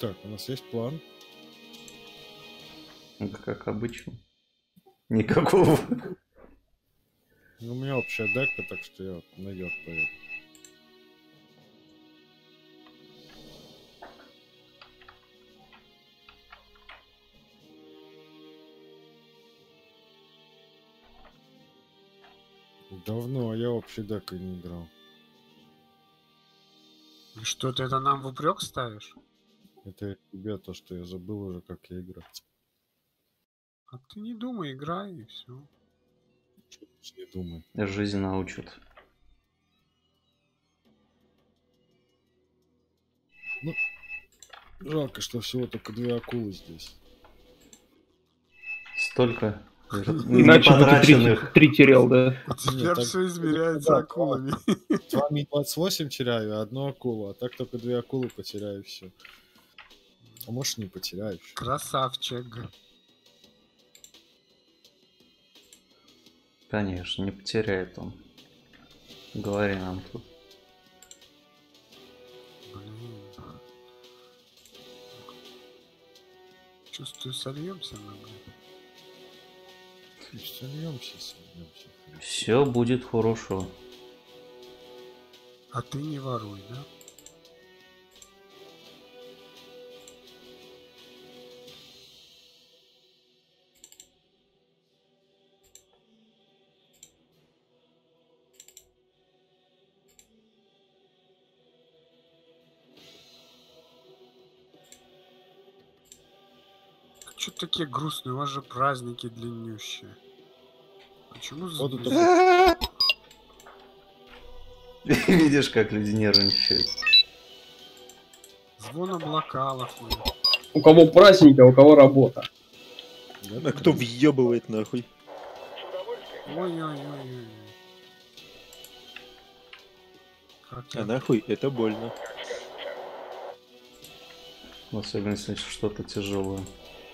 Так, у нас есть план. Как обычно. Никакого. Ну, у меня общая дека, так что я наверх поеду. Давно я общей декой не играл. Что ты это нам в упрек ставишь? Это тебе то, что я забыл уже, как я играть. А ты не думай, играй и все. Не думай. Жизнь научит. Ну, жалко, что всего только 2 акулы здесь. Столько Иначе бы ты 3 терял, да? Теперь так- все измеряется акулами. С вами 28 теряю, а 1 акулу, а так только 2 акулы потеряю, все. А может, не потеряешь. Красавчик. Конечно, не потеряет он. Говори нам тут. Блин. Чувствую, сольемся мы, блин. Сольемся. Все будет хорошо. А ты не воруй, да? Чё такие грустные? У вас же праздники длиннющие. Почему Вот это Видишь, как люди нервничают. звон облакалов? У кого праздники, а у кого работа. А кто въебывает нахуй? Ой-ой-ой-ой. Как А я... нахуй это больно. Особенно если что-то тяжелое.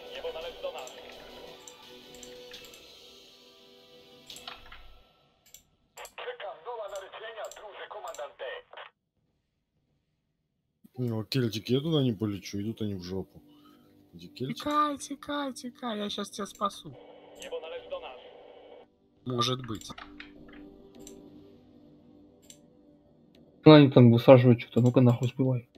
Ну, кельтик, я туда не полечу, идут они в жопу. Где кельтик? Тикай, я сейчас тебя спасу. Может быть. Ну, они там высаживают что-то. Ну-ка нахуй сбивай.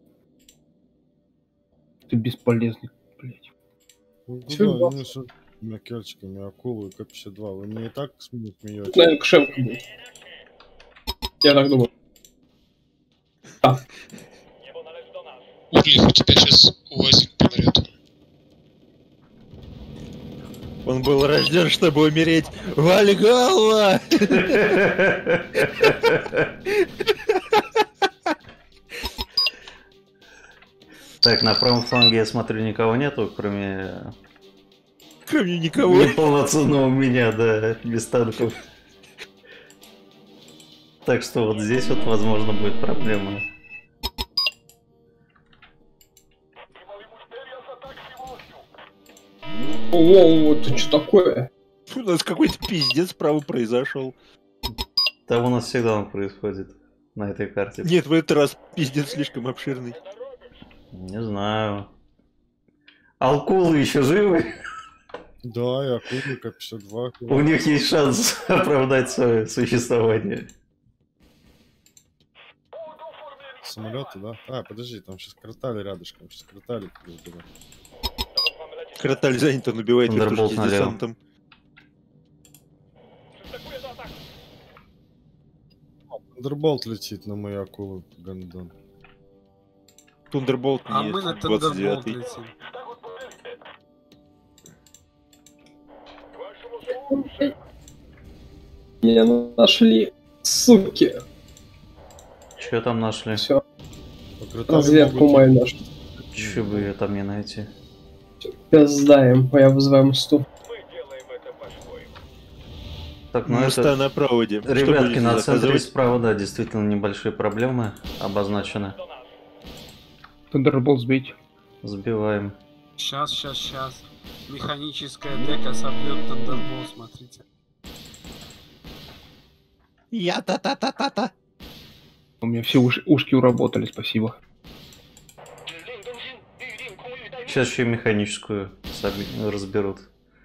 Ты бесполезный, блядь. Ну, Всё, куда? да. Ну, с этими кельтиками, акулу и К-52. Вы мне и так смеете? Наверное, кошелка будет. Я так думаю. Урлих, у тебя сейчас УАЗик помрет. Он был рожден, чтобы умереть. Вальгалла! Так, на правом фланге я смотрю, никого нету, кроме Кроме никого. неполноценного меня, да, без танков. Так что вот здесь вот, возможно, будет проблема. О, ты что такое? У нас какой-то пиздец справа произошел. Там у нас всегда он происходит на этой карте. Нет, в этот раз пиздец слишком обширный. Не знаю. Алкулы еще живы? Да, и акулы К-52. У них есть шанс оправдать свое существование. Самолеты, да? А, подожди, там сейчас кротали рядышком. Сейчас кротали разбирают. Кроталь занят, он убивает Thunderbolt вертушки с налево. десантом. Thunderbolt летит на мою акулу, гандон. Тундерболт А нет, мы на Тандерболт 29-й. летим. Меня нашли, суки. Че там нашли? Все, А кротали разведку могут- мою нашли. Че бы ее там не найти? Пиздаем, я вызываю мсту. Так, ну Моста это... на проводе. Что Ребятки, будете на центре заказывать? справа, да, действительно небольшие проблемы обозначены. Тандерболт сбить. Сбиваем. Сейчас. Механическая дека собьет Тандерболт, смотрите. Я та-та-та-та-та. У меня все ушки уработали, спасибо. Сейчас еще и механическую разберут.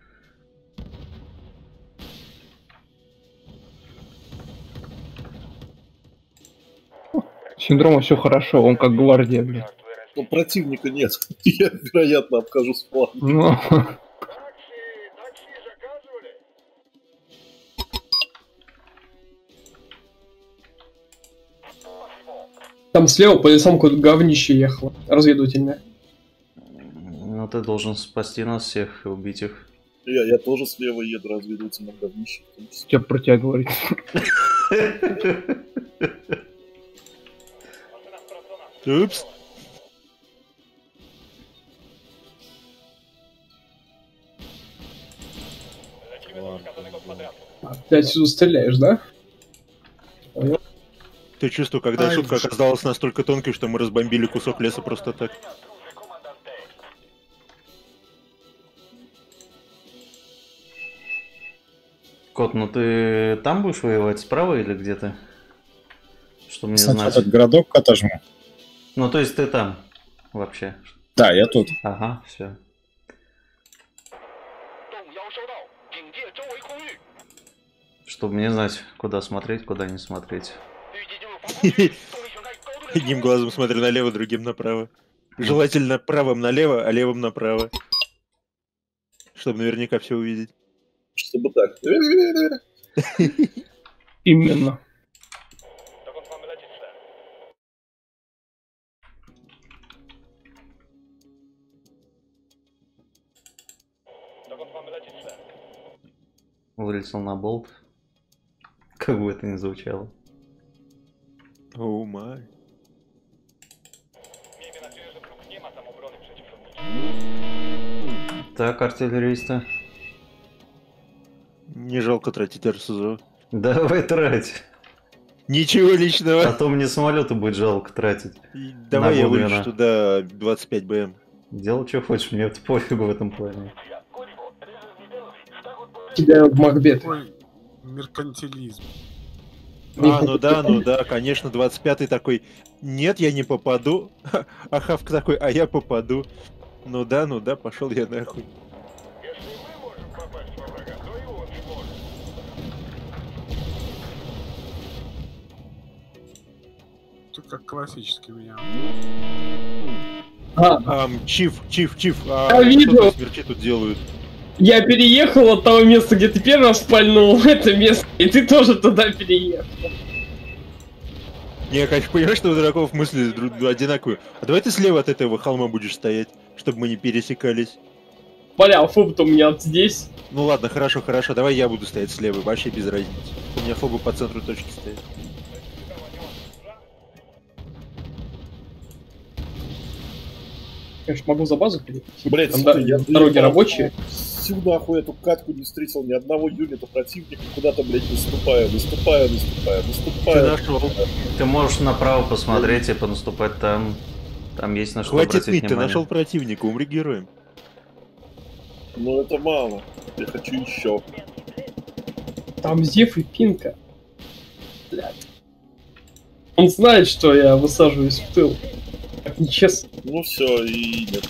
Синдрома все хорошо, он как гвардия, блин. Но противника нет. Я, вероятно, обхожу с планом. Ну, там слева по лесам какое-то говнище ехало, разведывательное. Ну ты должен спасти нас всех и убить их. Я тоже слева еду, разведывательным говнище. Что про тебя говорит? Упс. Ты отсюда стреляешь, да? Ты чувствуешь, когда Ай, шутка оказалась настолько тонкой, что мы разбомбили кусок леса просто так. Кот, ну ты там будешь воевать справа или где ты? Что мне Сначала знать? этот городок отожму. Ну то есть ты там вообще? Да, я тут. Ага, все. Чтобы мне знать, куда смотреть, куда не смотреть. Одним глазом смотрю налево, другим направо. Желательно правым налево, а левым направо. Чтобы наверняка все увидеть. Чтобы так. Именно. Вылетел на болт. Как бы это ни звучало. Оу май. Так, артиллеристы. Не жалко тратить РСЗО. Давай трать. Ничего А личного. то мне самолеты будет жалко тратить. И давай я Нагулина. вылечу туда 25 БМ. Делай, что хочешь, мне это пофигу в этом плане. Тебя в Макбет. Какой меркантилизм. Ну да, конечно, 25-й такой, нет, я не попаду. А Хавк такой, а я попаду. Ну да, пошел я нахуй. Ты как классический меня. Чиф, Я видел. что смерчи тут делают? Я переехал от того места, где ты первый раз пальнул, в это место, и ты тоже туда переехал. Не, я, конечно, понимаю, что у дураков мысли одинаковые. А давай ты слева от этого холма будешь стоять, чтобы мы не пересекались. Бля, фоб-то у меня здесь. Ну ладно, хорошо, давай я буду стоять слева, вообще без разницы. У меня фобы по центру точки стоят. Конечно, могу за базу переехать. Блять, Там дороги рабочие. Всю нахуй эту катку не встретил ни одного юнита противника. Куда-то, блять, наступаю. Ты нашел? Ты можешь направо посмотреть и понаступать там. Там есть на что Хватит обратить ныть, ты внимание. нашел противника, умри героем. Но это мало. Я хочу еще. Там Зев и Пинка. Блядь. Он знает, что я высаживаюсь в тыл. Так нечестно. Ну все, и нет.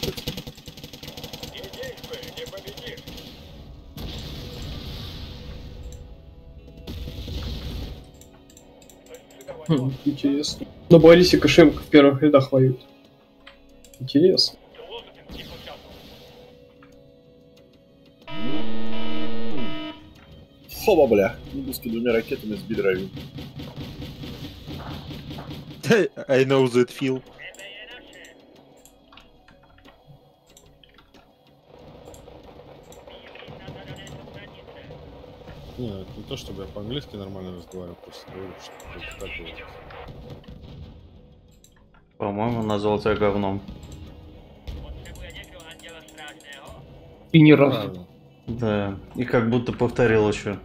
Интересно. На Борисе Кошемко в первых рядах воюет. Интересно. Хоба, бля. Индуски двумя ракетами сбили район. I know that feel. Не, это не то, чтобы я по-английски нормально разговаривал, просто говорю, что это так было. По-моему, назвал тебя говном. И ни разу. Правильно. Да. И как будто повторил еще.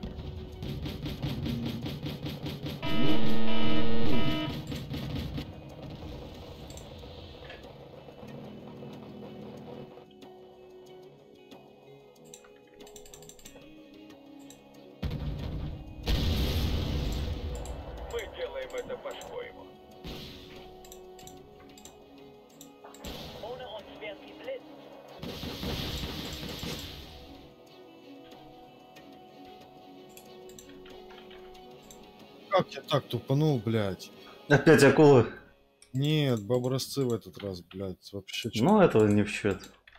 как я так тупанул, блядь? Опять акулы? Нет, бобросцы в этот раз, блядь, вообще чё. Ну, этого не в счет.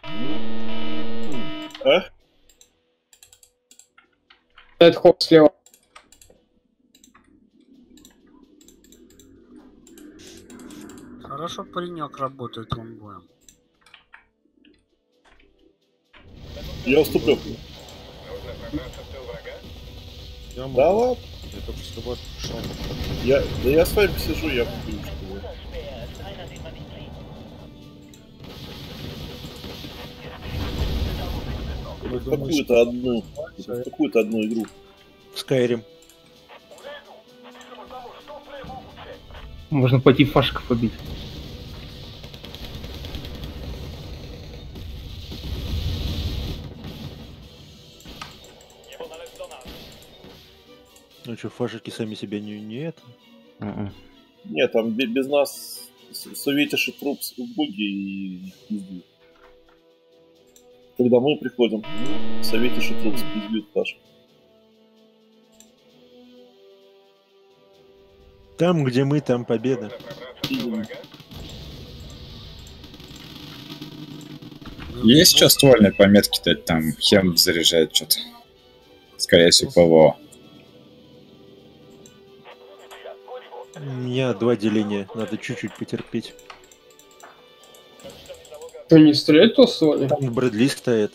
А? Это хоп слева. Хорошо паренек работает лонгбоем. Я уступлю. Я могу. Да ладно. Я только с тобой пришел. Да я с вами сижу, я куплю, что вы. Вы думаете, Какую-то одну игру. Skyrim. Можно пойти фашиков побить. Ну что, фашики сами себя не это? Мгм. Нет, там без нас советишь и труп в буги и пиздюк. Когда мы приходим, советишь и труп пиздюк Паша. Там, где мы, там победа. Именно. Есть сейчас ствольные пометки-то, там хем заряжает что-то. Скорее всего, ПВО. У меня 2 деления, надо чуть-чуть потерпеть. Что, не стрелять то стволе? Там Брэдли стоит.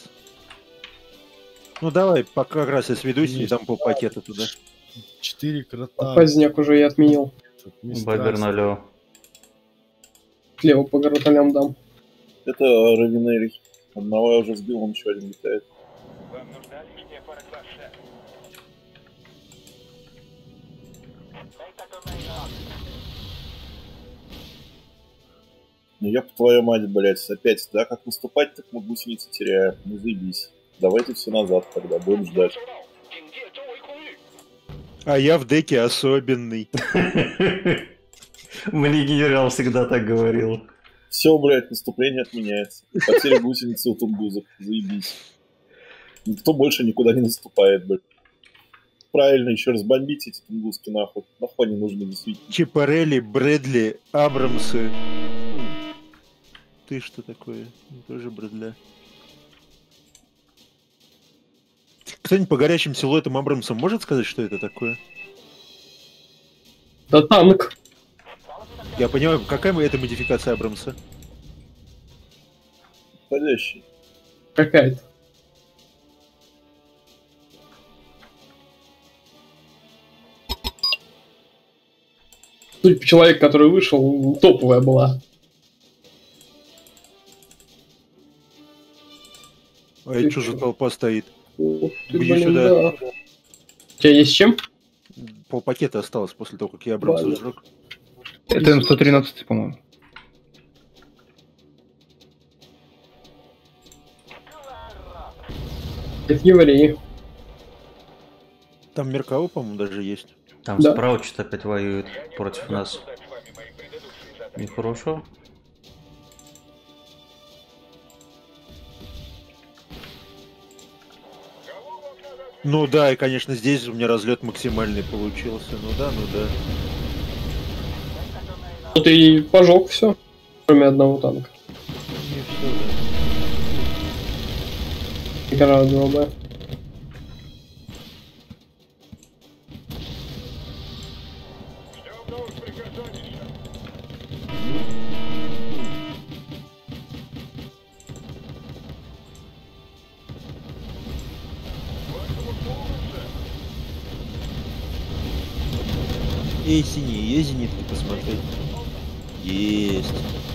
Ну давай, пока как раз я сведусь и дам полпакета туда. 4 крота. Поздняк уже я отменил. Бабер налево. Слева по гроталям дам. Это Равинерий. Одного я уже сбил, он еще один летает. Ну я по твою мать, блядь, опять, да, как наступать, так мы гусеницы теряем. Ну заебись. Давайте все назад тогда, будем ждать. А я в деке особенный. Мне генерал всегда так говорил. Все, блядь, наступление отменяется. Потеря гусеницы у тунгузов. Заебись. Никто больше никуда не наступает, блядь. Правильно, еще раз бомбите эти тунгуски нахуй. Нахуй они нужны действительно. Чипарелли, Брэдли, Абрамсы. Ты что такое? Тоже Брэдля. Кто-нибудь по горячим силуэтам Абрамсам может сказать, что это такое? Да танк. Я понимаю, какая это модификация Абрамса? Подходящий. Какая-то. Судя по человеку, который вышел, топовая была. А это что за толпа стоит? Ух ты, Бью блин, сюда. да. У тебя есть чем? Полпакета осталось после того, как я Абрамса Ладно. сжег. Это М113, по-моему. Это евреи. Там Меркава, по-моему, даже есть. Там Да. справа что-то опять воюет против нас. Нехорошо. Ну да, и конечно здесь у меня разлет максимальный получился. Ну да, ну да. Ну ты пожег все, кроме одного танка. Не всё, да. Гораздо ББ. Эй, синий, есть зенитки посмотреть? Есть.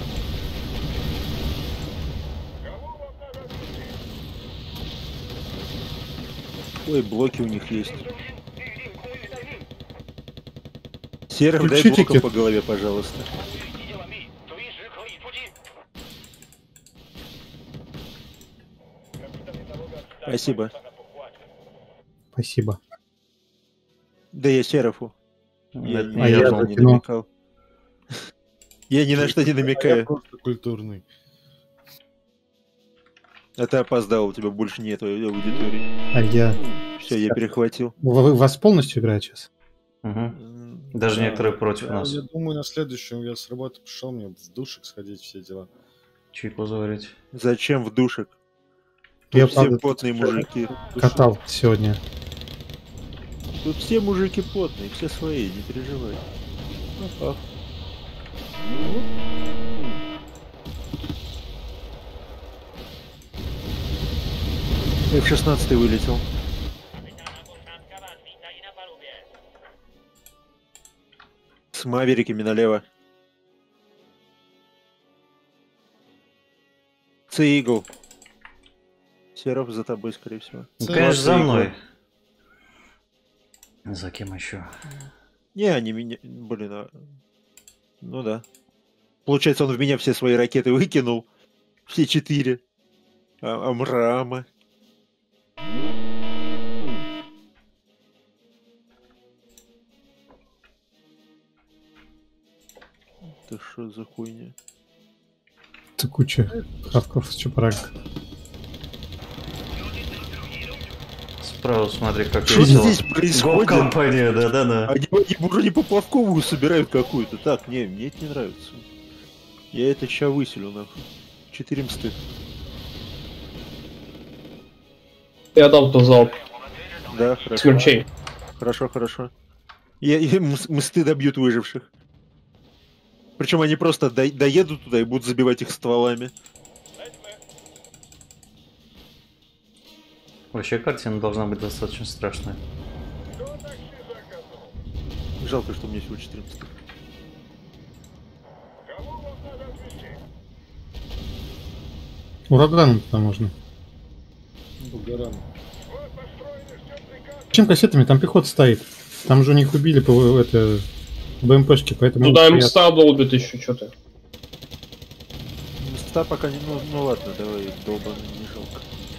Ой, блоки у них есть. Серым дай Включите блоком по голове, пожалуйста. Спасибо. Спасибо. Да я Серафу. Я Это ни не А я я на был. что не закинул. намекал. Я ни на что не Я намекаю. просто культурный. А ты опоздал, у тебя больше нет аудитории. А я... Все, я перехватил. Вас полностью играет сейчас? Мгм. Даже Да. некоторые против нас. Я думаю, на следующем я с работы пришел, мне в душик сходить, все дела. Чайку заварить. Зачем в душек? Я, Тут все правда, потные мужики. катал сегодня. Тут все мужики потные, все свои, не переживай. Ага. F-16 вылетел. С мавериками налево. Цигл. Серов за тобой, скорее всего. Ну, конечно, за Eagle. мной. За кем еще? Не, они меня... Блин, ну да. Получается, он в меня все свои ракеты выкинул. Все 4. Амрама. Это что за хуйня? Это куча хавков с чупрак. Справа смотри, как Что весело. здесь происходит? Гоп-компания, да-да-да. Они уже не поплавковую собирают какую-то. Так, не, мне это не нравится. Я это ща выселю, нахуй. 4 мсты. Я дал то залп. Да, хорошо. Смерчей. Хорошо, хорошо. Мсты добьют выживших. Причем они просто доедут туда и будут забивать их стволами. Вообще картина должна быть достаточно страшная. Жалко, что у меня всего 4 мсты. Ураганом туда можно. Бугаран. Чем кассетами? Там пехота стоит. Там же у них убили это БМПшки, поэтому... Туда им я- ста долбит еще что-то. Мста пока не... Ну ладно, давай, долбаный, не жалко.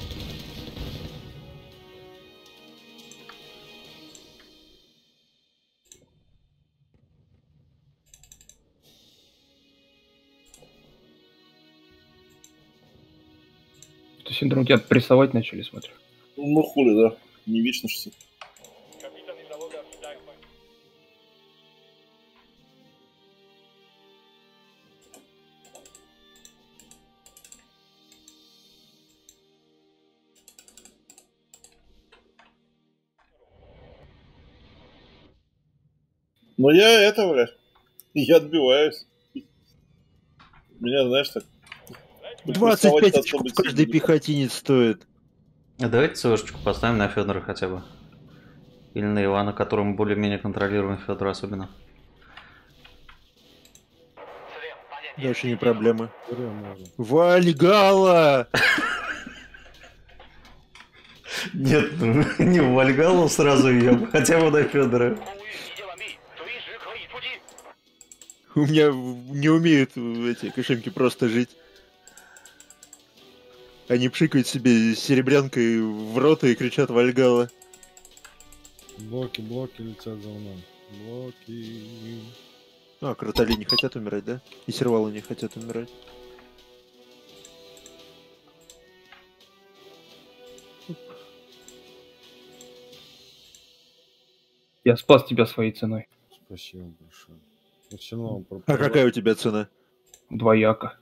То есть, синдром тебя прессовать начали, смотрю. Ну хули, да. Не вечно что. Но я это, блядь, я отбиваюсь. Меня, знаешь, так... 25 прессовать очков особо каждый сильно. пехотинец стоит. А давайте ЦВшечку поставим на Федора хотя бы. Или на Ивана, которому более-менее контролируем, Федор особенно. Дальше не проблемы. Говорю, можно. Вальгала! Нет, не в Вальгалу сразу ее, хотя бы на Федора. У меня не умеют эти кошельки просто жить. Они пшикают себе серебрянкой в рот и кричат Вальгала. Блоки летят за мной. Блоки. А, кротали не хотят умирать, да? И сервалы не хотят умирать. Я спас тебя своей ценой. Спасибо большое. Я все равно вам А какая у тебя цена? Двояко.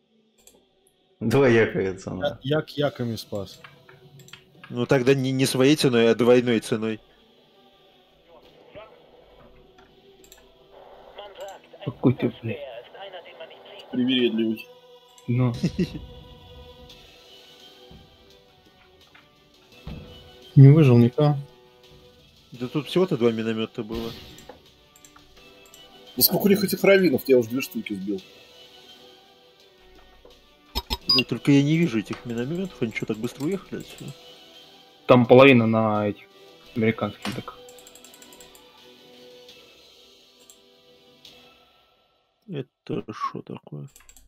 Двоякая цена. Я яками спас. Ну тогда не своей ценой, а двойной ценой. Какой ты, блядь. Привередливый. Ну, Не выжил никто. Да тут всего-то 2 миномета было. Да сколько у них этих раввинов? Я уже 2 штуки сбил. Да, только я не вижу этих минометов, они что, так быстро уехали отсюда? там половина на этих американских, так. Это что такое?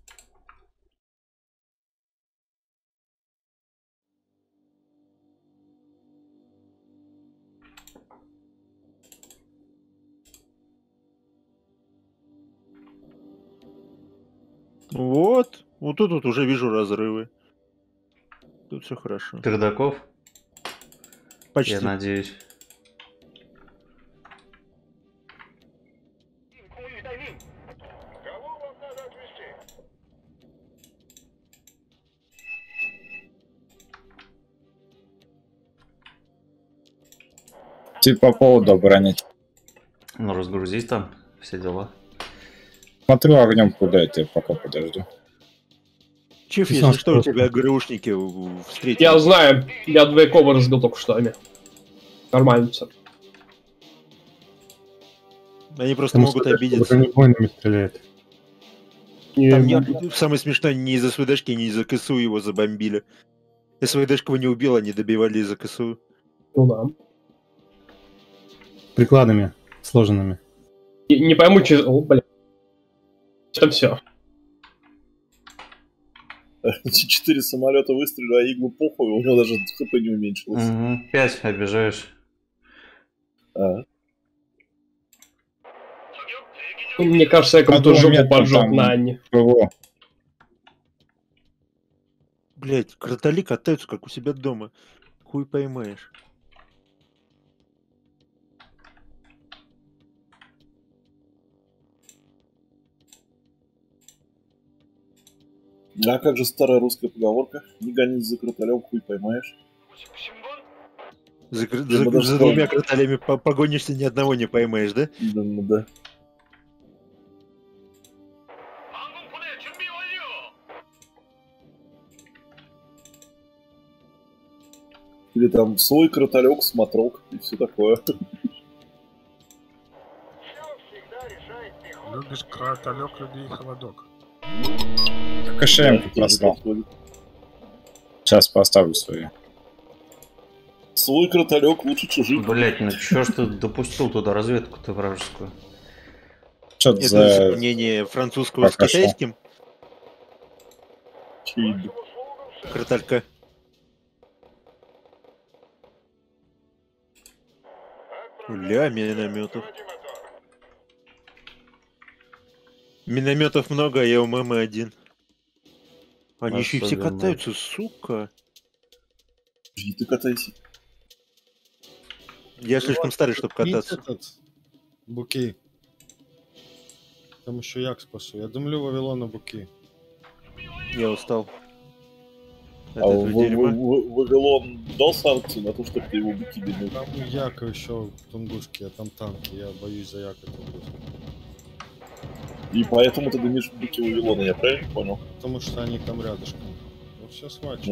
Вот. Вот тут вот уже вижу разрывы. Тут все хорошо. Пердаков, Почти. я надеюсь. Типа по поводу оборонить. Ну, разгрузись там, все дела. Смотрю огнем куда я пока подожду. Чиф, если что, у тебя ГРУшники встретили. Я знаю, я двоякова разбил только что ими. Нормально все. Они просто могут обидеться. Бронебойными стреляет. Там самое смешное, не из-за СВДшки, не из-за КСУ его забомбили. СВДшка его не убила, они добивали из-за КСУ. Ну да. Прикладами сложенными. Не пойму, через... О, блин. Это все. 4 самолета выстрелили, а иглу похуй, у него даже ХП не уменьшилось. 5 обижаешь. Мне кажется, я кому-то жопу поджег на Анне. Блять, кротали катаются, как у себя дома. Хуй поймаешь. А как же старая русская поговорка? Не гонись за кроталем, хуй поймаешь. За двумя кроталями погонишься, ни одного не поймаешь, да? Да. Или там свой кроталек, смотрок и все такое. Любишь кроталек, люби и холодок. КШМ просрал. Сейчас поставлю свои. Свой кроталек лучше чужих. Блять, ну чё ж ты допустил туда разведку-то вражескую? Что-то это за... сравнение французского с китайским. Кроталька. Ля, минометов. Минометов много, а я у мамы один. Они еще и все катаются, сука. И ты катайся. Я слишком старый, чтобы кататься. Буки. Там еще як спасу. Я дымлю Вавилона Буки. Я устал. А Вавилон дал санкции на то, чтобы ты его буки бедил? Там яка еще тунгусский, а там танки. Я боюсь за яка тунгусский. И поэтому ты дымишь буки Вавилона, я правильно понял? Потому что они там рядышком. Ну все, свачу.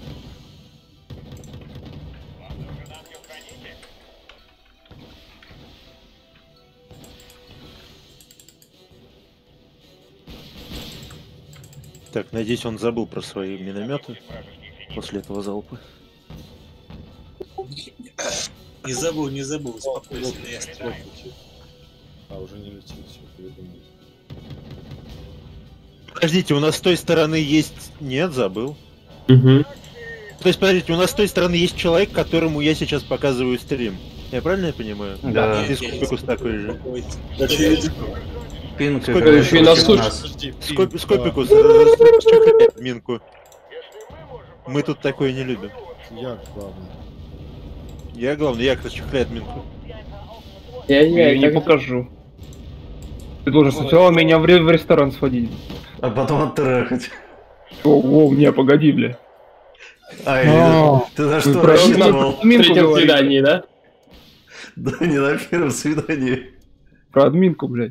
Так, надеюсь, он забыл про свои минометы после этого залпа. Не забыл, успокойся. А, уже не летит, все, передумал. Подождите, у нас с той стороны есть... Нет, забыл. Угу. То есть, подождите, у нас с той стороны есть человек, которому я сейчас показываю стрим. Я правильно понимаю? Да. И Скопикус такой же. Пинка. Еще и нас слушает. Скопикус, расчехляй админку. Мы тут такое не любим. Я главный. Я главный, я расчехляй админку. Я не покажу. Ты должен сначала меня в ресторан сводить. А потом оттрахать. О, не, погоди, бля. Ты на что рассчитывал? Третьем свидании, да? Да не на первом свидании. Про админку, блядь.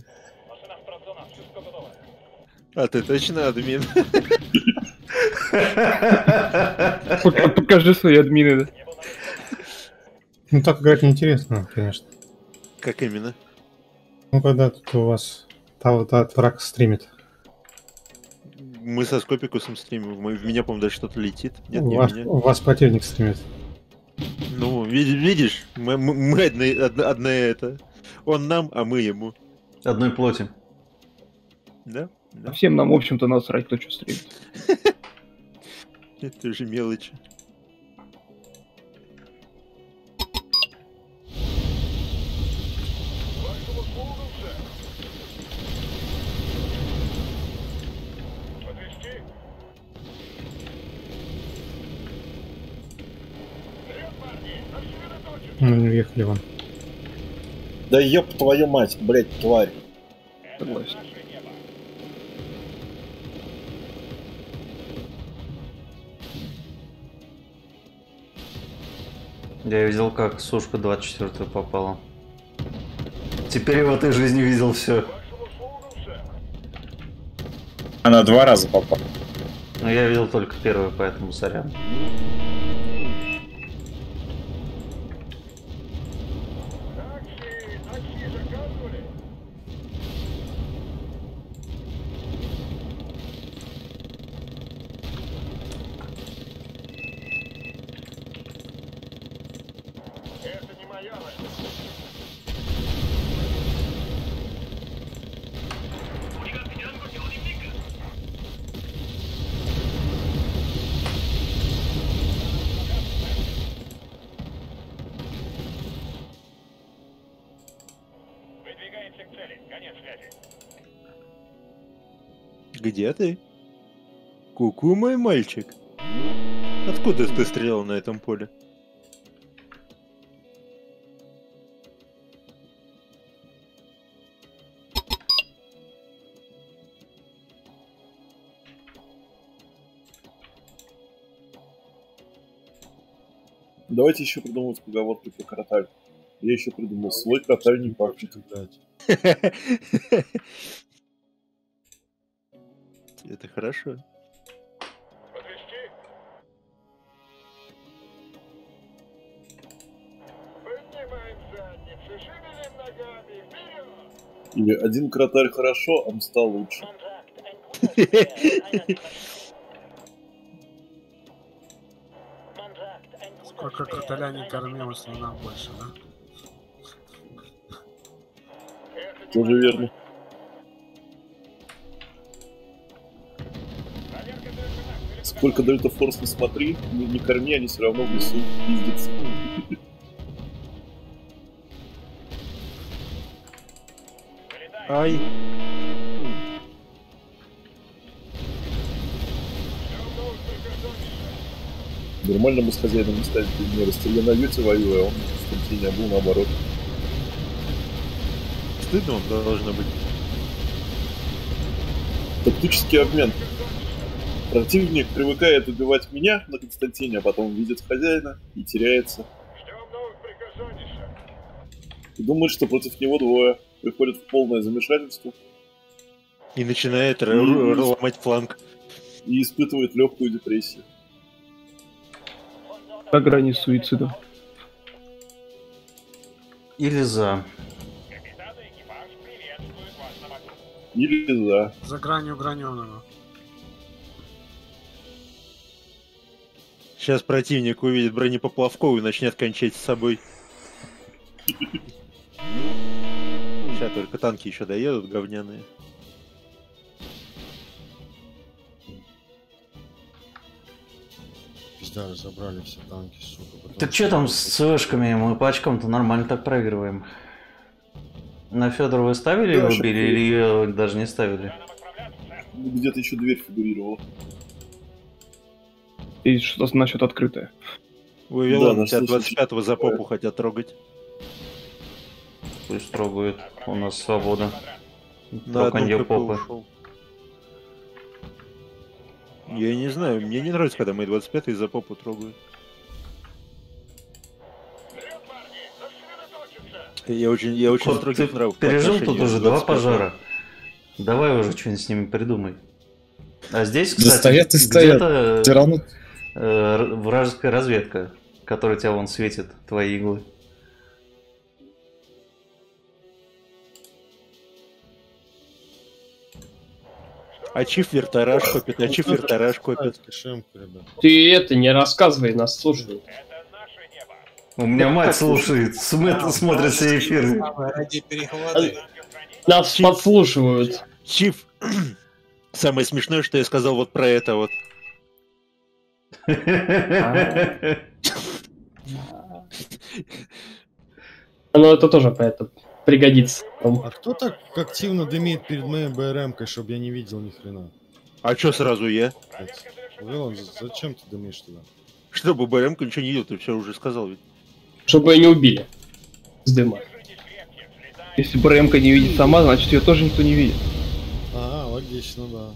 А ты точно админ? Покажи свои админы, да? Ну так играть неинтересно, конечно. Как именно? Ну когда тут у вас враг стримит. Мы со Скопикусом стримим. В меня, по-моему, даже что-то летит. Нет, не У меня. вас противник стримит. Ну, видишь, мы одна это. Он нам, а мы ему. Одной плоти. Да? Да. Всем нам, в общем-то, насрать, кто что стримит. Это же мелочи. Ну, не въехали вон. Да ёб твою мать, блять, тварь. Согласен. Я видел, как сушка 24 попала. Теперь в этой жизни видел все. Она 2 раза попала. Но я видел только первую, поэтому сорян. Где ты? Ку-ку, мой мальчик. Откуда ты стрелял на этом поле? Давайте еще придумывать поговорки про кроталь. Я еще придумал, свой кроталь не пахнет. Это хорошо. Или один кроталь хорошо, а мста лучше. Сколько кроталя не кормил, слона больше, да? Тоже верно. Сколько Дельта Форс не смотри, не корми, они все равно в лесу пиздятся. Ай. Нормально мы с хозяином не ставим примеры. Стреля на юте воюя, а он в Константине был наоборот. Стыдно он должно быть. Тактический обмен. Противник привыкает убивать меня на Константине, а потом видит хозяина и теряется. И думает, что против него двое. Приходит в полное замешательство. И начинает ломать фланг. И испытывает легкую депрессию. На грани суицида. Или за. Или за. За гранью граненого. Сейчас противник увидит бронепоплавковую и начнет кончать с собой. Сейчас только танки еще доедут, говняные. Пизда, разобрали все танки, сука. Так что там с ЦВшками? Мы по очкам-то нормально так проигрываем. На Федора вы ставили его били или ее даже не ставили? Где-то еще дверь фигурировала. И что насчет открытое? Вавилон, да, тебя 25-го за попу хотят трогать. Пусть трогают, у нас свобода. На одну КП ушел. Я не знаю, мне не нравится, когда мои 25-е за попу трогают. Я очень строгий нрав. Пережил тут уже 2 пожара. Давай уже что-нибудь с ними придумай. А здесь, кстати, где-то все равно вражеская разведка, которая тебя вон светит, твои иглы. Ачив вертараж копит, ачив вертараж копит. Ты это не рассказывай, нас слушают. У меня мать слушает, смотрит все эфиры. Нас подслушивают. Чиф, самое смешное, что я сказал вот про это вот. Ну это тоже про это пригодится. А кто так активно дымит перед моей БРМ-кой, чтобы я не видел ни хрена? А чё сразу я? Вилон, зачем ты дымишь туда? Чтобы БРМ-ка ничего не видел, ты все уже сказал ведь. Чтобы ее не убили. С дыма. Если БРМ-ка не видит сама, значит ее тоже никто не видит. А, логично, да.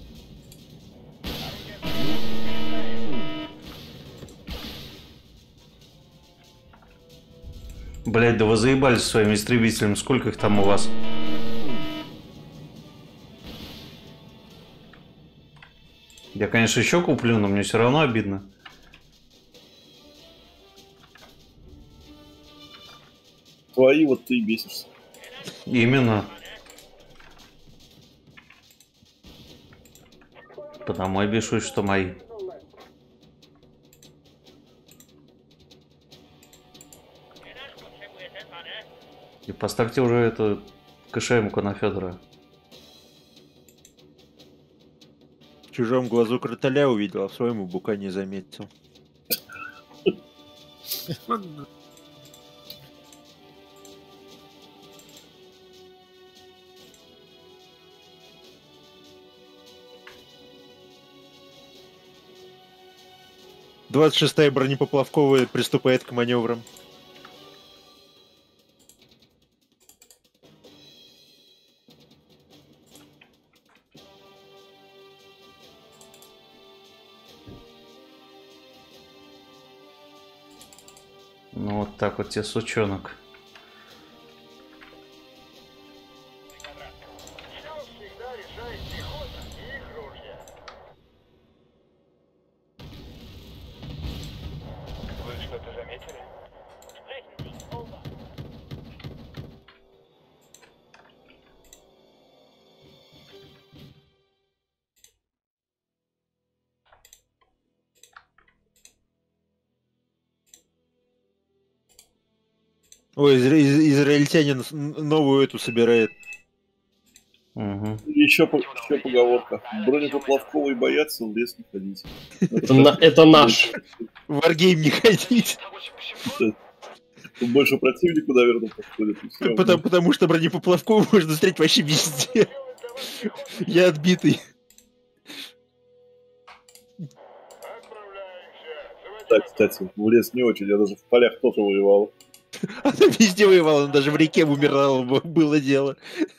Блять, да вы заебались своим истребителем, сколько их там у вас? Я, конечно, еще куплю, но мне все равно обидно. Твои вот ты и бесишься. Именно. Потому я бешусь, что мои. И поставьте уже эту КШМ-ку на Федора. В чужом глазу кротоля увидел, а в своем бука не заметил. Двадцать 26-я бронепоплавковая приступает к маневрам. Ну вот так вот тебе сучонок. Вы что-то заметили? Ой, израильтянин новую эту собирает. Угу. Еще поговорка. Бронепоплавковые боятся, в лес не ходить. Это наш. В Wargame не ходить. Тут больше противнику, наверное, подходит. Потому что бронепоплавковую можно встретить вообще везде. Я отбитый. Да, кстати, в лес не очень, я даже в полях тоже воевал. Она везде воевала, она даже в реке умирала, было дело.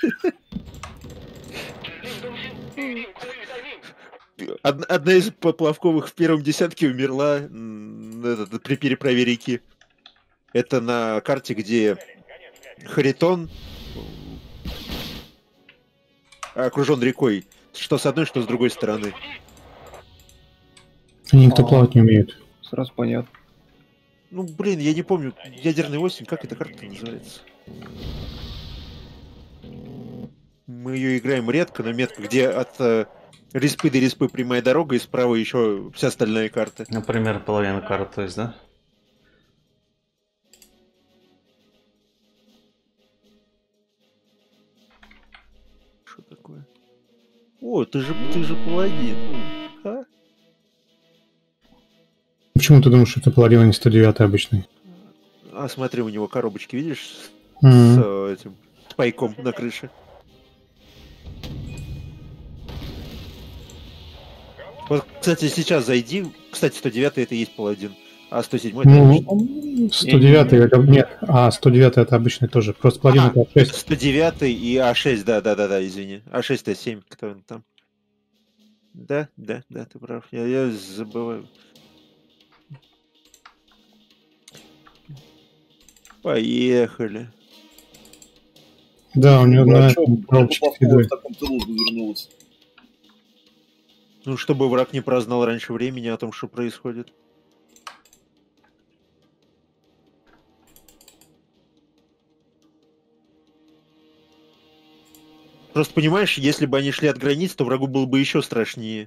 Одна из поплавковых в первом десятке умерла при переправе реки. Это на карте, где Харитон окружен рекой. Что с одной, что с другой стороны. Они никто плавать не умеют. Сразу понятно. Ну, блин, я не помню. Ядерная осень, как эта карта называется? Мы ее играем редко, но метко, где от респы до респы прямая дорога, и справа еще вся остальная карта. Например, половина карты, то есть, да? Что такое? О, ты же паладин. А? Почему ты думаешь, что это паладин, а не 109 обычный? А смотри, у него коробочки, видишь? Mm-hmm. С этим пайком на крыше. Вот, кстати, сейчас зайди. Кстати, 109 это и есть паладин. А 107 это обычный. 109 это нет. А 109 это обычный тоже. Просто паладин это А6. 109 и А6, да, извини. А6 А7, кто он там? Да, ты прав. Я забываю. Поехали. Да, у него на коробочке в таком тылу вернулась. Ну, чтобы враг не прознал раньше времени о том, что происходит. Просто понимаешь, если бы они шли от границ, то врагу было бы еще страшнее.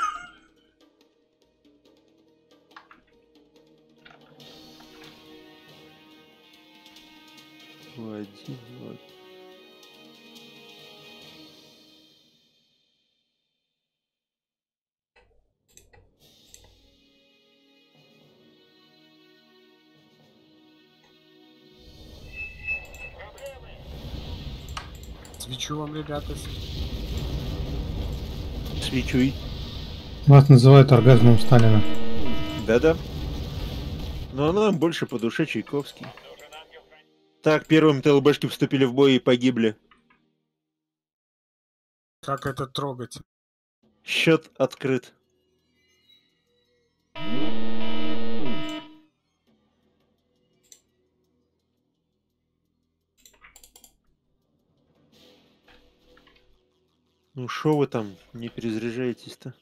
Свечу вам, ребята. Свечуй. Вас называют оргазмом Сталина. Да-да. Но она нам больше по душе, Чайковский. Так, первым ТЛБшки вступили в бой и погибли. Как это трогать? Счет открыт. Ну шо вы там не перезаряжаетесь-то?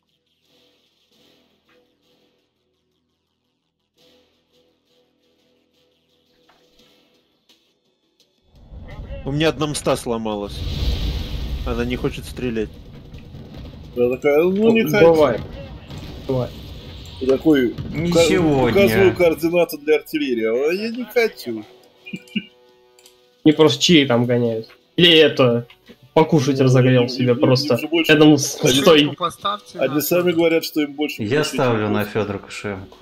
У меня одна мста сломалась. Она не хочет стрелять. Я такая, ну не Бывает. хочу. Бывает. Я такой, Не сегодня. указываю координаты для артиллерии, а я не хочу. Не просто чьи там гоняют. Или это, покушать разогрел себе просто. Я думал, стой. Они сами говорят, что им больше... Я ставлю на Федора Кушемку.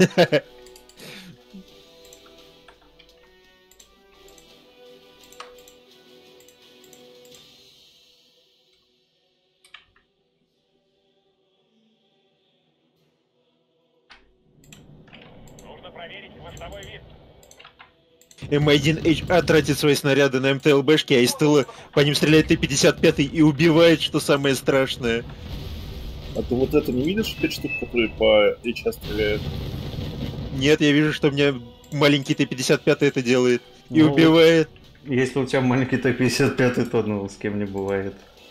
М1ХА тратит свои снаряды на МТЛБшки, а из тыла по ним стреляет Т-55 и убивает, что самое страшное. А ты вот это не видишь, 5 штук, которые по ХА стреляют? Нет, я вижу, что у меня маленький Т-55 это делает и убивает. Если у тебя маленький Т-55, то ну с кем не бывает.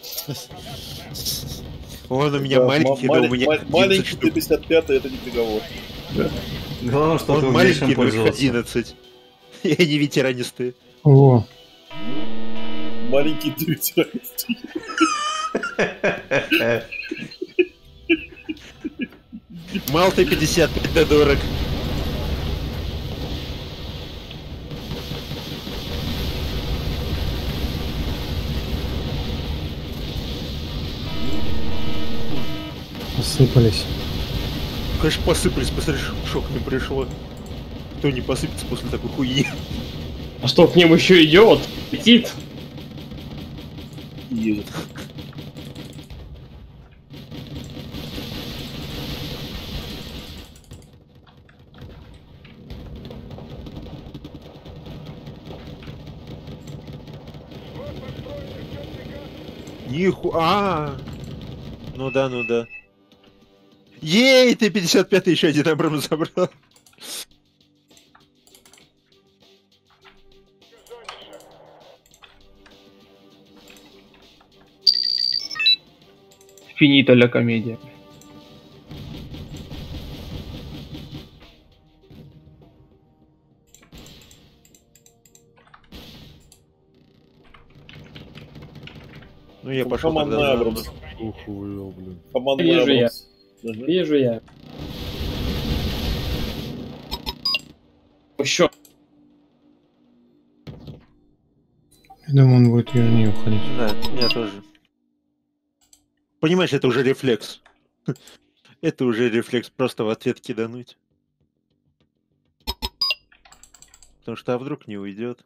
Он у меня маленький, но у меня маленький Т-55 это не приговор. Главное, что он ты маленький, умеешь им но их пользоваться. 11. И они ветеранистые. О, Маленький Т-ветеранистый. Мал Т-55 да дорог. посыпались. Конечно, посыпались, посмотри, шок не пришло. Кто не посыпется после такой хуйни? А что, к ним еще идет? Летит? Едет. Нихуя. Ну да, ну да. Ей, Т-55 еще один Абрам забрал. Финита ля комедия. Ну я пошел Командный тогда. Абрамс. Ухуел, блин. Командный Вижу я. Абрамс. Мгм. Вижу я. Еще. Я думаю, он будет вернее уходить. Да, я тоже. Понимаешь, это уже рефлекс. Это уже рефлекс просто в ответ кидануть. Потому что а вдруг не уйдет.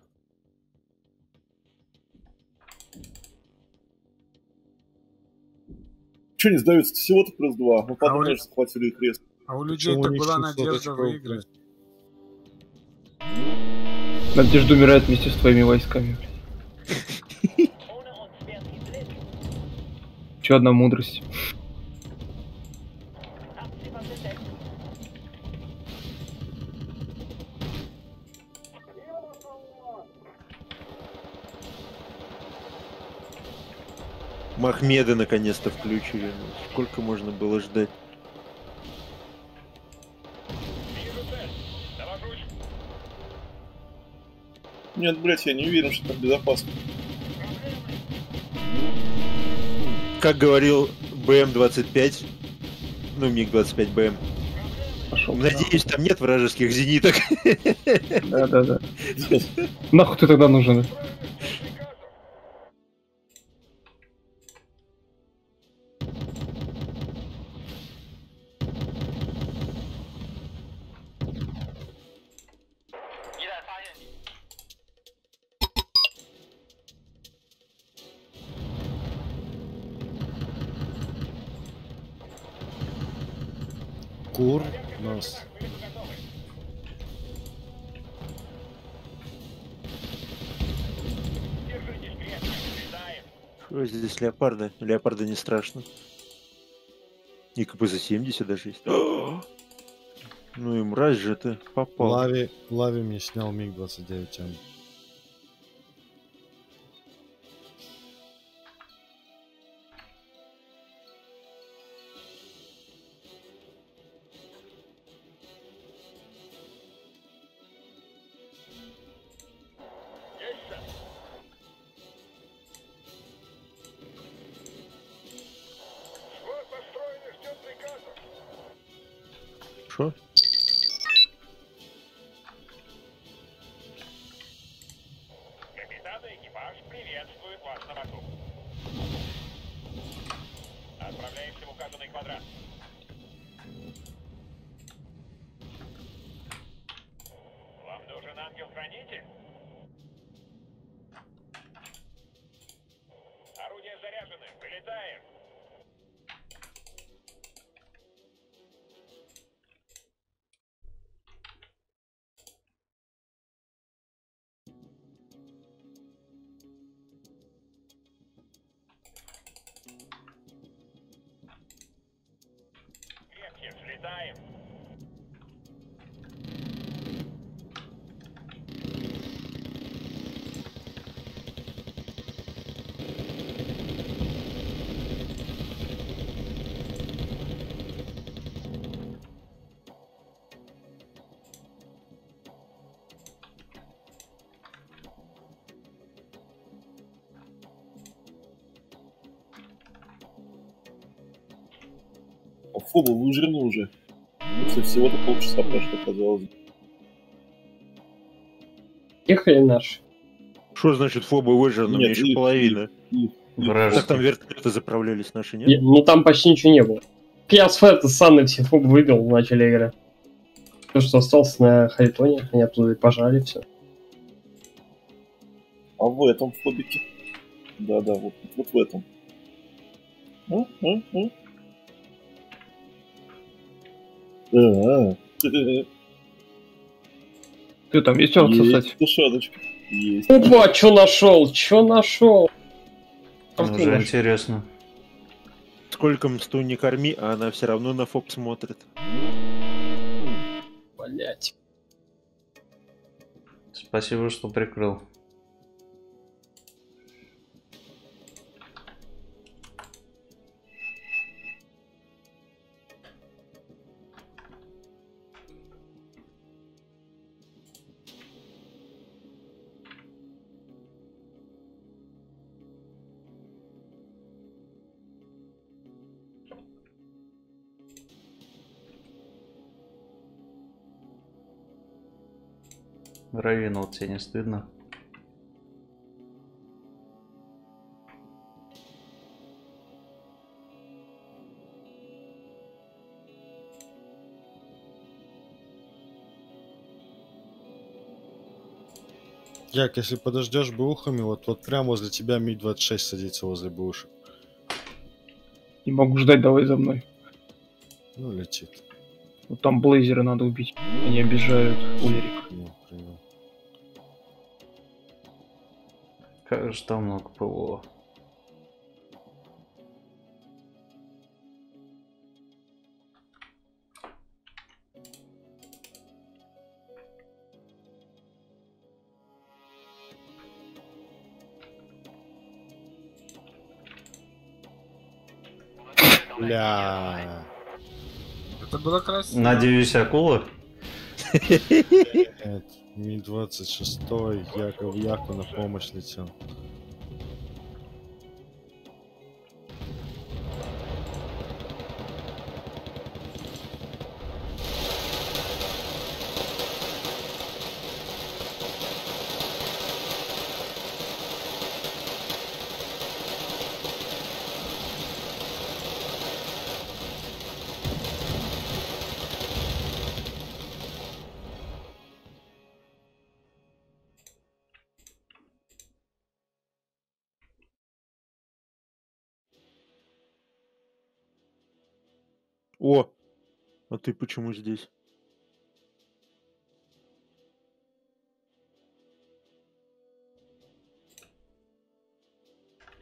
Че не сдаются? Всего-то +2. Ну А потом, у конечно, схватили их крест. А у людей Почему так не была 600 надежда очков, выиграть. Надежда умирает вместе с твоими войсками. Еще одна мудрость. Махмеда наконец-то включили. Ну, сколько можно было ждать? Нет, блять, я не уверен, что там безопасно. Как говорил БМ-25, ну МиГ-25 БМ, Пошел. надеюсь, там нет вражеских зениток. Да. Нахуй ты тогда нужен? Кур нас. Что здесь леопарды? Леопарды не страшно. И КП за 70 даже есть. Ну и мразь же ты попал. Лави мне снял МиГ-29М. Что? Капитан и экипаж приветствуют вас на борту. Отправляемся в указанный квадрат. Вам нужен ангел-хранитель? Орудия заряжены. Вылетаем. Крепче, взлетаем. Фоба, вы жирны уже. Всего-то полчаса прошло, казалось бы. Ехали наши. Что значит фоба выжжены? Нет, Меньше половины. Вражеские. Так там вертолеты заправлялись наши, нет? Ну там почти ничего не было. Я с Фэта с Анной все фобы выбил в начале игры. То, что остался на Харитоне, они оттуда и пожали все. А в этом фобике? Да-да, вот в этом. Ты там есть что Есть тушеночка. Есть. Опа, чё нашел? Чё нашел? Уже интересно. Сколько мсту не корми, а она все равно на фоб смотрит. Блять. Спасибо, что прикрыл. Равин, вот тебе не стыдно? Як, если подождешь бэухами, вот прям возле тебя МиГ-26 садится возле бэушек. Не могу ждать, давай за мной. Ну, летит. Вот там блейзеры надо убить. Они обижают Улерик. Ну, привет. Как же там много ПВО. Бля. Это было красиво. Надеюсь, акула? Нет, МиГ-26, Яков Яку на помощь летел. О, а ты почему здесь?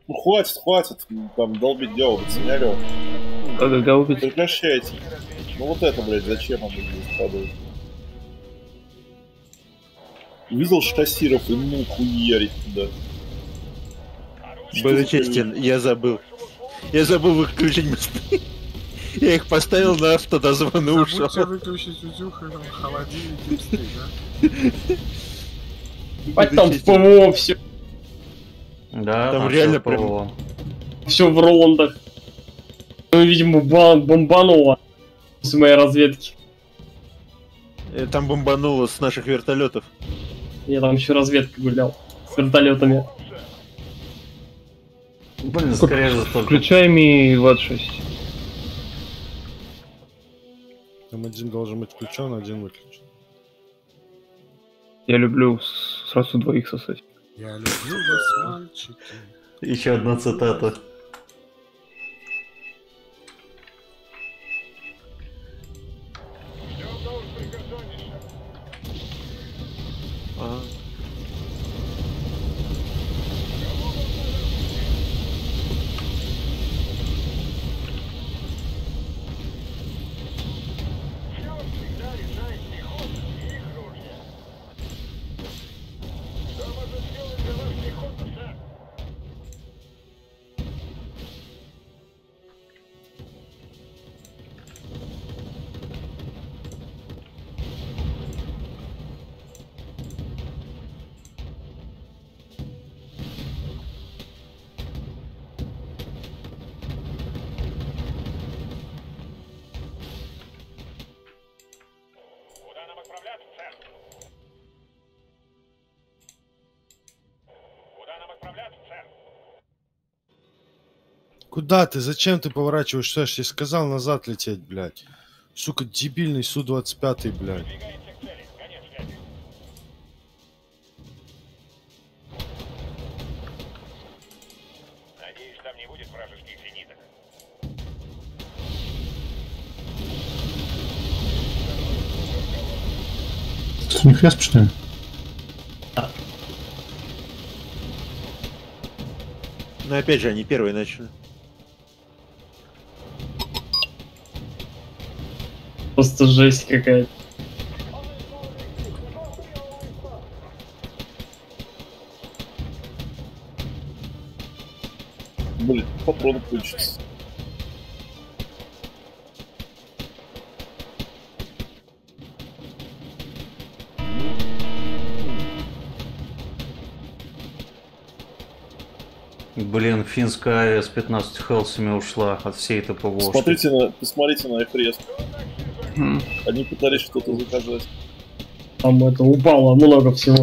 Ну хватит, там долбить гаубицы, не орёл. Как гаубицы? Прекращайте. Ну вот это, блядь, зачем оно здесь падает? Видел шассиров и ну хуярить туда. Буду честен, я забыл. Я забыл выключить мосты. Я их поставил на автодозвон и ушел. Забудьте выключить утюг и холодильник и псы, да? Ебать, там в ПВО все. Да, там реально прям... Все в Роландах. Ну, видимо, бомбануло с моей разведки. Там бомбануло с наших вертолетов. Я там еще разведка гулял с вертолетами. Блин, скорее же только. Включай Ми-26. Там один должен быть включен, один выключен. Я люблю сразу двоих сосать. Я люблю вас, мальчики. Еще одна цитата. Ага. Куда ты? Зачем ты поворачиваешь? Что я ж тебе сказал назад лететь, блядь. Сука, дебильный Су-25, блядь. Надеюсь, там не будет вражеских зениток. Что, не хрясп, что ли? Но опять же, они первые начали. Просто жесть какая-то. Блин, патрон кончится. Блин, финская авиа с 15 хелсами ушла от всей этой ПВО. Посмотрите на их рез. Они пытались что-то заказать. Там это упало много всего.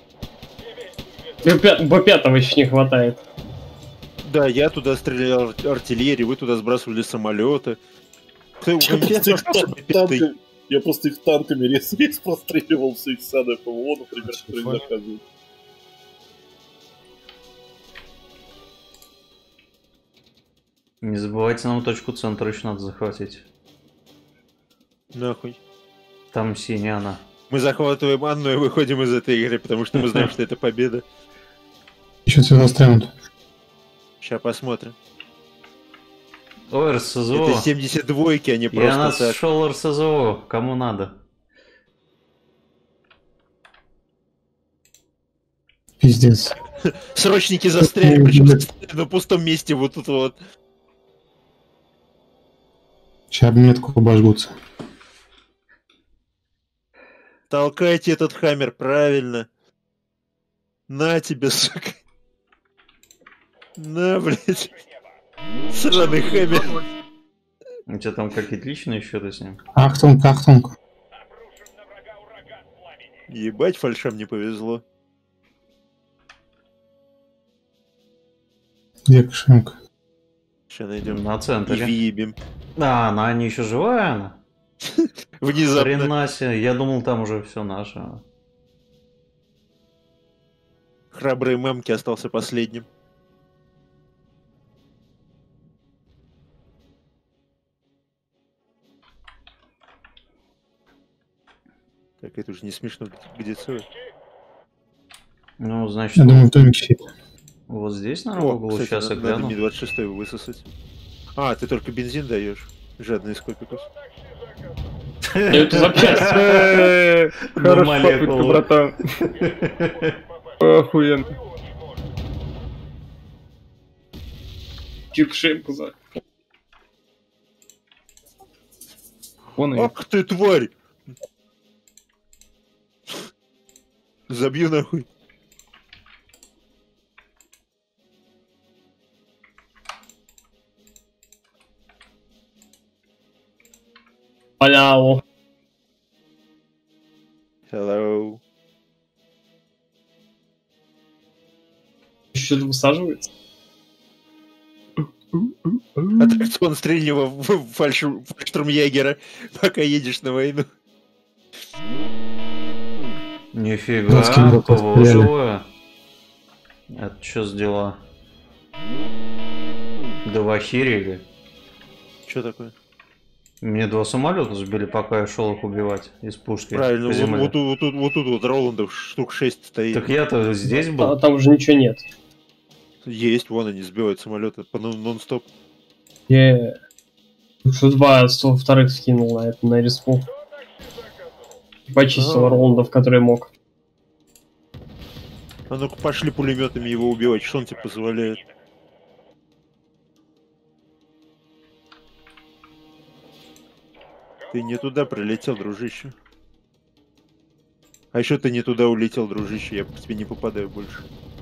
Б5 еще не хватает. Да, я туда стрелял артиллерии, вы туда сбрасывали самолеты. Я просто их танками рез простреливал все их сады ПВО, например, которые заказывают. Не забывайте, нам точку центра еще надо захватить. Нахуй. Там синяя она. Мы захватываем Анну и выходим из этой игры, потому что мы знаем, что это победа. Еще цвета стрянут. Сейчас посмотрим. Ой, РСЗО. Это 72-ки, они просто Я так. нашел РСЗО, кому надо. Пиздец. Срочники застряли, причем на пустом месте вот тут вот. Сейчас обметку обожгутся. Толкайте этот хаммер, правильно. На тебе, сука. На, блядь. Сраный хаммер. У тебя там какие-то личные счеты с ним? Ахтунг, ахтунг. Ебать, фальшам не повезло. Где кошелек? Сейчас найдем. На центре. И въебем. А, она не еще живая, она? Внезапно. Хрена себе, я думал, там уже все наше. Храбрый мамки остался последним. Так, это уже не смешно, где целый? Ну, значит... Я думаю, в домике сидит. Вот здесь, наверное, в углу. Сейчас я надо гляну. Ми-26 высосать. А, ты только бензин даешь. Жадный из копиков. Это запчасть. Хорошая попытка, братан. Охуенно. Чик шейку за. Вон и Ах ты, тварь! Забью нахуй. Халяу. Hello. Что-то высаживается? Аттракцион среднего фальштурмъегера, пока едешь на войну. Нифига, Доски ПВО живое. Это что за дела? Да вы охерели. Что такое? Мне 2 самолета сбили, пока я шел их убивать из пушки. Правильно, по земле. вот тут Роландов штук 6 стоит. Так я-то здесь был. А там уже ничего нет. Есть, вон они сбивают самолеты по нон-стоп. Что 2 102 скинул на это, на респу. Почистил Роландов, который мог. А ну-ка пошли пулеметами его убивать, что он тебе позволяет? Ты не туда прилетел, дружище. А еще ты не туда улетел, дружище, я по тебе не попадаю больше.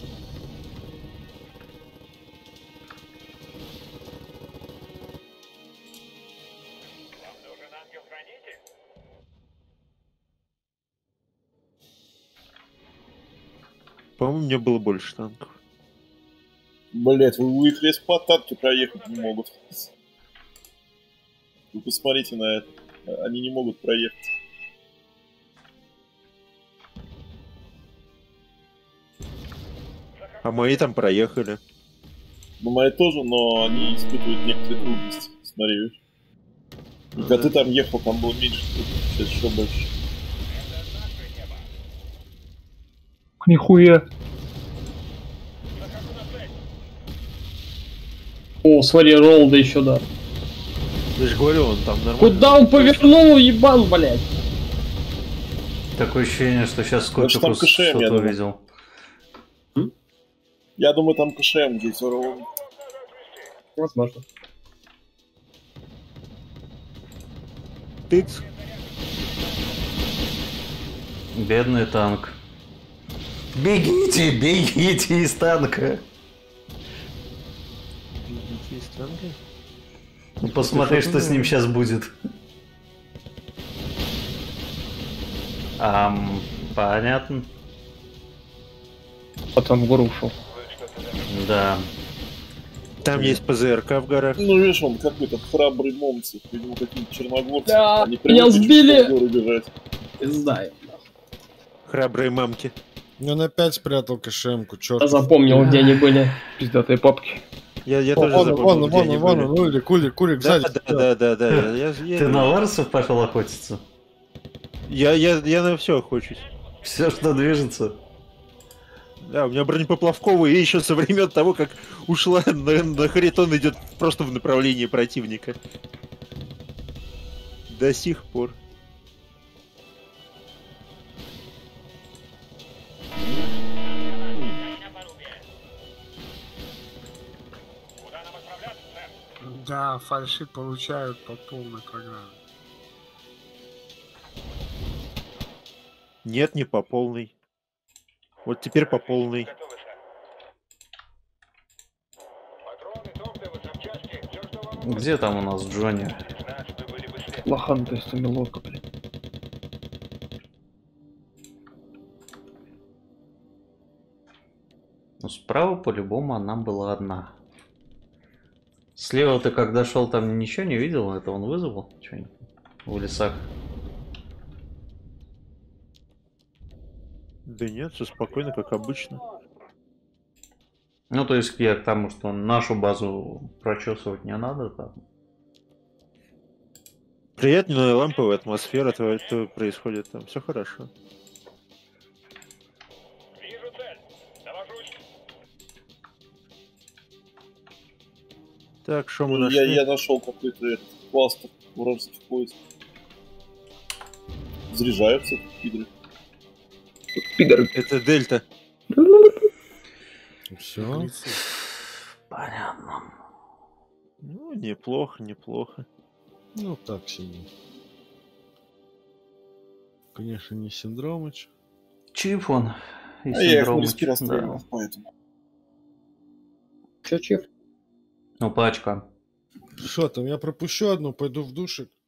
По-моему, у меня было больше танков. Блять, у их респа танки проехать не могут. Вы посмотрите на это. Они не могут проехать. А мои там проехали. Ну, мои тоже, но они испытывают некоторые трудности. Смотри, видишь? И когда ты там ехал, там было меньше, сейчас еще больше. Нихуя. О, смотри, Роланда еще, да. Я же говорю, он там нормально. Куда он повернул, ебан, блядь? Такое ощущение, что сейчас Значит, там Скопикус КШМ, я что-то думаю. увидел. Я думаю, там КШМ здесь Роланд. Возможно. Тыц. Бедный танк. Бегите, бегите из танка. Бегите из танка? Ну, посмотри, что с ним сейчас будет. Понятно. Пацан в гору ушел. Да. Там есть ПЗРК в горах. Ну, видишь, он какой-то храбрый момцев, видимо, какие-то черногорцы. Да, Они меня привыкли сбили. в гору бежать. Знаю. Храбрые мамки. Он опять спрятал КШМ-ку, черт. Я запомнил, где они были. Пиздатые папки. Я тоже Вон, запомнил, где они были. вон, кулик Да, сзади. да. Ты на Ларсов пошел охотиться? Я на все охочусь. Все, что движется. Да, у меня бронепоплавковый и еще со времен того, как ушла на Харитон, идет просто в направлении противника. До сих пор. Да, фальши получают по полной программе. Нет, не по полной. Вот теперь по полной. Где там у нас Джонни? Лохан, то есть лодка, блядь. Ну, справа по-любому она была одна. Слева ты когда шел, там ничего не видел? Это он вызвал что-нибудь в лесах? Да нет, все спокойно, как обычно. Ну, то есть я к тому, что нашу базу прочесывать не надо там. Приятная ламповая атмосфера, то происходит там. Все хорошо. Так, что мы нашли? Я нашел какой-то этот кластер вражеских поисков. Заряжаются пидоры. Пидоры. Это Дельта. Все. Понятно. Ну, неплохо, неплохо. Ну, так себе. Конечно, не Синдромыч. Чиф он. И Я их Синдромыч, близки расстрелял, да. поэтому. Чё, чё? Ну, пачка. Что там, я пропущу одну, пойду в душик.